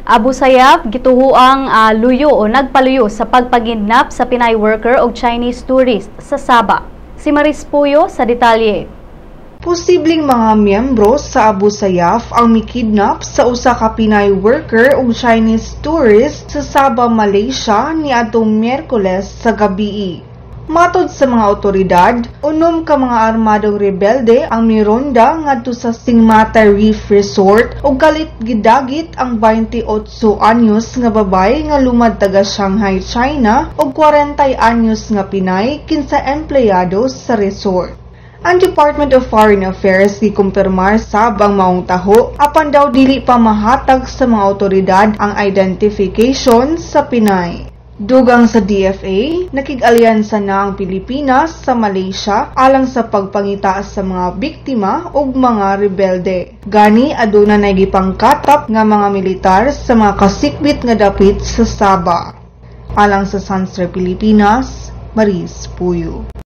Abu Sayyaf gituhuang luyo o nagpaluyo sa pagpagidnap sa Pinay worker o Chinese tourist sa Sabah. Si Maris Puyo sa detalye. Posibleng mga miyembro sa Abu Sayyaf ang mikidnap sa usa ka Pinay worker o Chinese tourist sa Sabah, Malaysia niadtong Miyerkules sa gabii. Matod sa mga otoridad, unom ka mga armadong rebelde ang mironda ngadto sa Singmata Reef Resort ug galit gidagit ang 28 anyos nga babay nga lumad taga Shanghai, China ug 40 anyos nga Pinay kinsa empleyado sa resort. Ang Department of Foreign Affairs gikumpirmar sab ang maong taho apan daw dili pa mahatag sa mga otoridad ang identification sa Pinay. Dugang sa DFA, nakig-alyansa na ang Pilipinas sa Malaysia alang sa pagpangita sa mga biktima ug mga rebelde. Gani aduna nay gipangkatap nga mga militar sa mga kasikbit nga dapit sa Sabah. Alang sa Sansre Pilipinas, Maris Puyo.